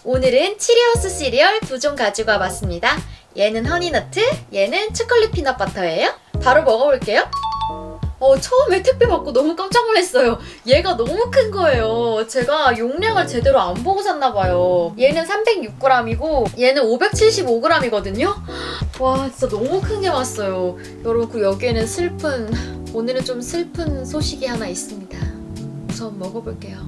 오늘은 치리오스 시리얼 2종 가지고 와봤습니다. 얘는 허니너트, 얘는 초콜릿 피넛버터예요. 바로 먹어볼게요. 처음에 택배 받고 너무 깜짝 놀랐어요. 얘가 너무 큰 거예요. 제가 용량을 제대로 안 보고 샀나봐요. 얘는 306g이고 얘는 575g이거든요. 와, 진짜 너무 큰 게 왔어요. 여러분, 그리고 여기에는 오늘은 좀 슬픈 소식이 하나 있습니다. 우선 먹어볼게요.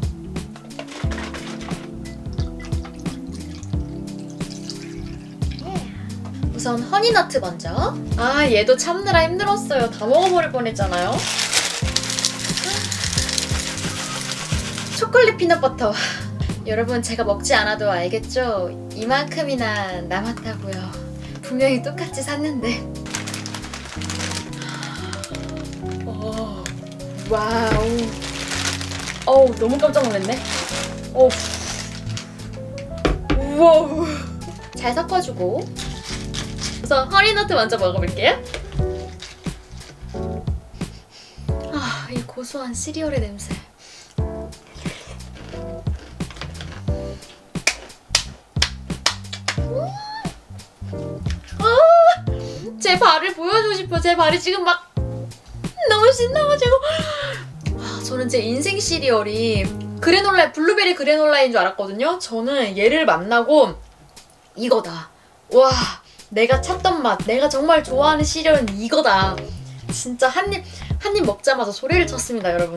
우선 허니너트 먼저. 얘도 참느라 힘들었어요. 다 먹어버릴 뻔했잖아요. 초콜릿 피넛버터. 여러분, 제가 먹지 않아도 알겠죠? 이만큼이나 남았다고요. 분명히 똑같이 샀는데. 와우. 너무 깜짝 놀랐네. 우와. 잘 섞어주고. 우선 허니너트 먼저 먹어볼게요. 이 고소한 시리얼의 냄새. 제 발을 보여주고 싶어. 제 발이 지금 막 너무 신나가지고. 저는 제 인생 시리얼이 블루베리 그래놀라인 줄 알았거든요. 저는 얘를 만나고 이거다. 와, 내가 찾던 맛, 내가 정말 좋아하는 시리얼은 이거다. 진짜 한 입 먹자마자 소리를 쳤습니다, 여러분.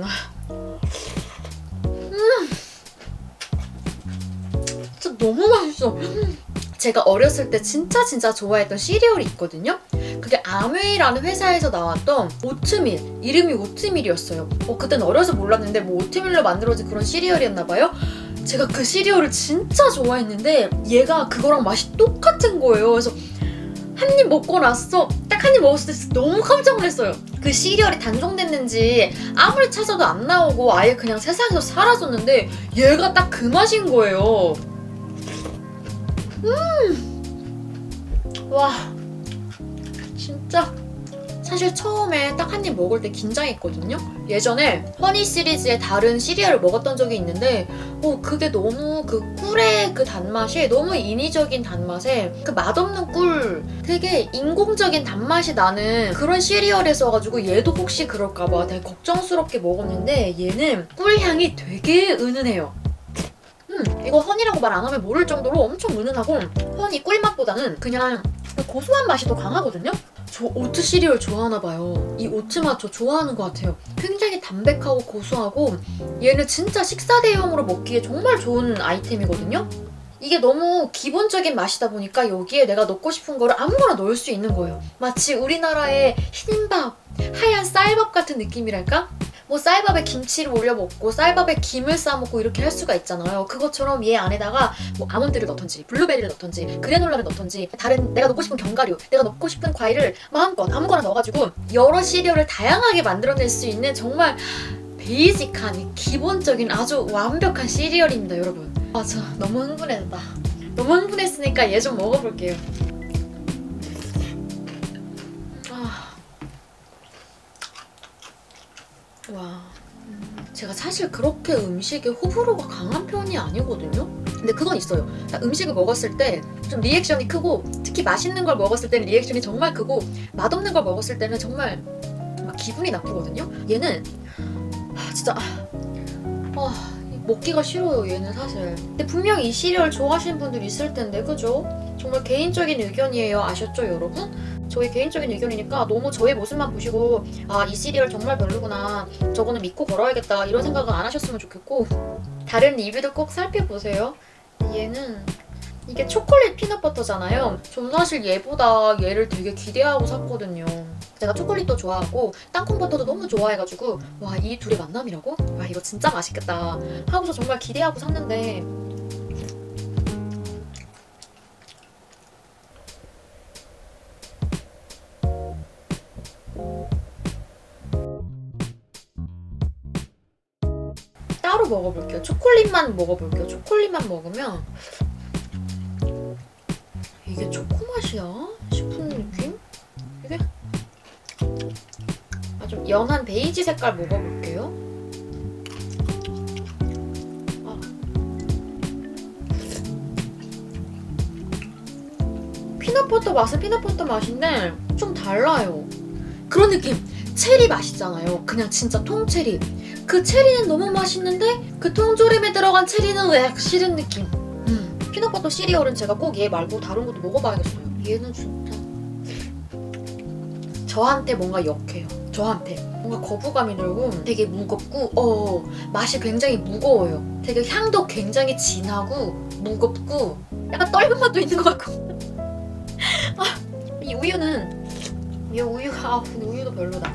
진짜 너무 맛있어. 제가 어렸을 때 진짜 좋아했던 시리얼이 있거든요. 그게 아메이라는 회사에서 나왔던 오트밀, 이름이 오트밀이었어요. 그땐 어려서 몰랐는데 뭐 오트밀로 만들어진 그런 시리얼이었나봐요. 제가 그 시리얼을 진짜 좋아했는데 얘가 그거랑 맛이 똑같은 거예요. 그래서 한 입 먹고 나서 딱 한 입 먹었을 때 너무 깜짝 놀랐어요. 그 시리얼이 단종됐는지 아무리 찾아도 안 나오고 아예 그냥 세상에서 사라졌는데 얘가 딱 그 맛인 거예요. 와, 진짜. 사실 처음에 딱 한 입 먹을 때 긴장했거든요. 예전에 허니 시리즈의 다른 시리얼을 먹었던 적이 있는데 그게 너무 그 꿀의 그 단맛이 너무 인위적인 단맛에 그 맛없는 꿀, 되게 인공적인 단맛이 나는 그런 시리얼이었어가지고 얘도 혹시 그럴까봐 되게 걱정스럽게 먹었는데 얘는 꿀향이 되게 은은해요. 이거 허니라고 말 안 하면 모를 정도로 엄청 은은하고 허니 꿀맛보다는 그냥 고소한 맛이 더 강하거든요? 저 오트 시리얼 좋아하나봐요. 이 오트 맛 저 좋아하는 것 같아요. 굉장히 담백하고 고소하고 얘는 진짜 식사 대용으로 먹기에 정말 좋은 아이템이거든요? 이게 너무 기본적인 맛이다 보니까 여기에 내가 넣고 싶은 거를 아무거나 넣을 수 있는 거예요. 마치 우리나라의 흰밥, 하얀 쌀밥 같은 느낌이랄까? 뭐 쌀밥에 김치를 올려 먹고 쌀밥에 김을 싸 먹고 이렇게 할 수가 있잖아요. 그것처럼 얘 안에다가 뭐 아몬드를 넣던지 블루베리를 넣던지 그래놀라를 넣던지 다른 내가 넣고 싶은 견과류, 내가 넣고 싶은 과일을 마음껏 아무거나 넣어가지고 여러 시리얼을 다양하게 만들어낼 수 있는 정말 베이직한 기본적인 아주 완벽한 시리얼입니다, 여러분. 저 너무 흥분했다. 너무 흥분했으니까 얘 좀 먹어볼게요. 와, 제가 사실 그렇게 음식에 호불호가 강한 편이 아니거든요? 근데 그건 있어요. 음식을 먹었을 때 좀 리액션이 크고 특히 맛있는 걸 먹었을 때는 리액션이 정말 크고 맛없는 걸 먹었을 때는 정말 막 기분이 나쁘거든요? 얘는 진짜 먹기가 싫어요, 얘는 사실. 근데 분명 이 시리얼 좋아하시는 분들 있을 텐데, 그죠? 정말 개인적인 의견이에요. 아셨죠, 여러분? 저의 개인적인 의견이니까 너무 저의 모습만 보시고 이 시리얼 정말 별로구나, 저거는 믿고 걸어야겠다 이런 생각은 안 하셨으면 좋겠고 다른 리뷰도 꼭 살펴보세요. 얘는 이게 초콜릿 피넛버터잖아요. 전 사실 얘보다 얘를 되게 기대하고 샀거든요. 제가 초콜릿도 좋아하고 땅콩버터도 너무 좋아해가지고 와, 이 둘의 만남이라고? 와, 이거 진짜 맛있겠다 하고서 정말 기대하고 샀는데 따로 먹어볼게요. 초콜릿만 먹어볼게요. 초콜릿만 먹으면 이게 초코맛이야? 싶은 느낌? 이게 좀 연한 베이지 색깔 먹어볼게요. 피넛버터 맛은 피넛버터 맛인데 좀 달라요. 그런 느낌. 체리 맛있잖아요. 그냥 진짜 통체리. 그 체리는 너무 맛있는데 그 통조림에 들어간 체리는 왜 싫은 느낌. 피넛버터 시리얼은 제가 꼭 얘 말고 다른 것도 먹어봐야겠어요. 얘는 진짜 저한테 뭔가 역해요. 저한테 뭔가 거부감이 들고 되게 무겁고 맛이 굉장히 무거워요. 되게 향도 굉장히 진하고 무겁고 약간 떫은 맛도 있는 것 같고 이 우유는 이 우유가 근데 우유도 별로다.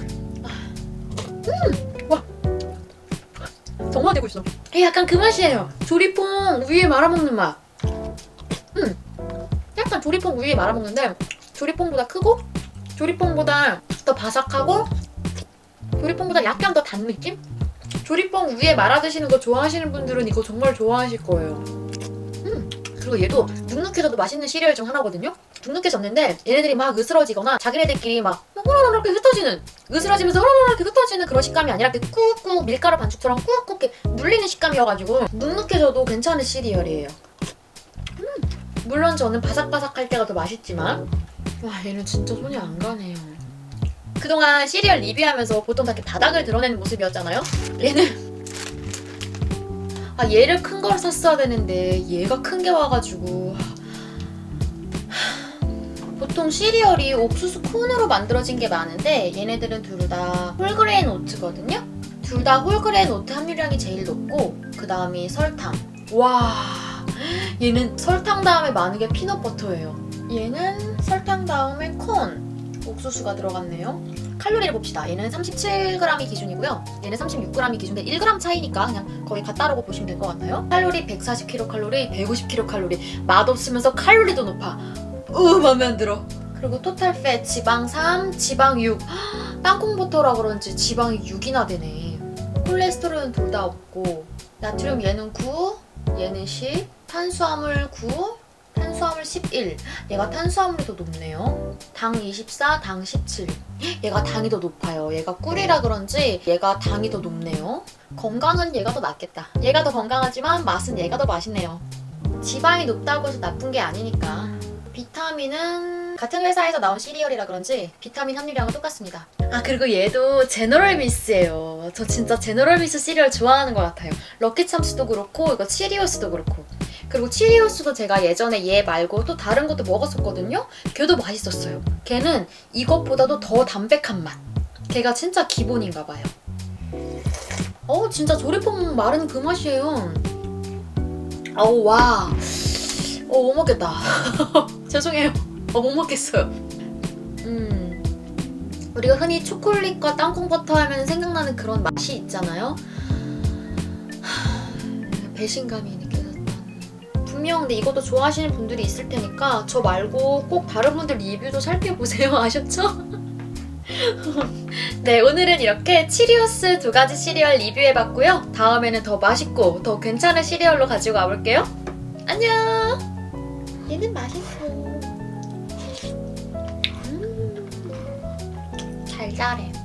와 정말 되고 있어. 약간 그 맛이에요. 조리퐁 우유에 말아먹는 맛. 약간 조리퐁 우유에 말아먹는데 조리퐁보다 크고 조리퐁보다 더 바삭하고 조리퐁보다 약간 더 단 느낌? 조리퐁 우유에 말아 드시는 거 좋아하시는 분들은 이거 정말 좋아하실 거예요. 그리고 얘도 눅눅해져도 맛있는 시리얼 중 하나거든요? 눅눅해졌는데 얘네들이 막 으스러지거나 자기네들끼리 막 호로로로 이렇게 흩어지는 으스러지면서 호로로로 이렇게 흩어지는 그런 식감이 아니라 이렇게 꾹꾹 밀가루 반죽처럼 꾹꾹 이렇게 눌리는 식감이어가지고 눅눅해져도 괜찮은 시리얼이에요. 물론 저는 바삭바삭할 때가 더 맛있지만 와 얘는 진짜 손이 안 가네요. 그동안 시리얼 리뷰하면서 보통 다 이렇게 바닥을 드러내는 모습이었잖아요? 얘는 얘를 큰 걸 샀어야 되는데 얘가 큰 게 와가지고 보통 시리얼이 옥수수 콘으로 만들어진 게 많은데 얘네들은 둘 다 홀그레인 오트거든요? 둘 다 홀그레인 오트 함유량이 제일 높고 그 다음이 설탕. 와 얘는 설탕 다음에 많은 게 피넛버터예요. 얘는 설탕 다음에 콘, 옥수수가 들어갔네요. 칼로리를 봅시다. 얘는 37g이 기준이고요. 얘는 36g이 기준인데 1g 차이니까 그냥 거의 같다라고 보시면 될 것 같아요. 칼로리 140kcal, 150kcal. 맛없으면서 칼로리도 높아. 맘에 안 들어. 그리고 토탈 팻 지방 3, 지방 6. 땅콩버터라 그런지 지방이 6이나 되네. 콜레스테롤은 둘 다 없고 나트륨 얘는 9, 얘는 10, 탄수화물 9, 탄수화물 11. 얘가 탄수화물이 더 높네요. 당 24, 당 17. 얘가 당이 더 높아요. 얘가 꿀이라 그런지 얘가 당이 더 높네요. 건강은 얘가 더 낫겠다. 얘가 더 건강하지만 맛은 얘가 더 맛있네요. 지방이 높다고 해서 나쁜 게 아니니까. 비타민은 같은 회사에서 나온 시리얼이라 그런지 비타민 함유량은 똑같습니다. 그리고 얘도 제너럴 밀스예요. 저 진짜 제너럴 밀스 시리얼 좋아하는 것 같아요. 럭키참스도 그렇고 이거 치리오스도 그렇고. 그리고 치리오스도 제가 예전에 얘 말고 또 다른 것도 먹었었거든요? 걔도 맛있었어요. 걔는 이것보다도 더 담백한 맛. 걔가 진짜 기본인가 봐요. 진짜 조리퐁 마른 그 맛이에요. 와. 못 먹겠다. 죄송해요. 못 먹겠어요. 우리가 흔히 초콜릿과 땅콩버터 하면 생각나는 그런 맛이 있잖아요. 배신감이 느껴졌다. 분명 근데 이것도 좋아하시는 분들이 있을 테니까 저 말고 꼭 다른 분들 리뷰도 살펴보세요. 아셨죠? 네, 오늘은 이렇게 치리오스 2가지 시리얼 리뷰해봤고요. 다음에는 더 맛있고 더 괜찮은 시리얼로 가지고 와볼게요. 안녕! 얘는 맛있어. 달달해.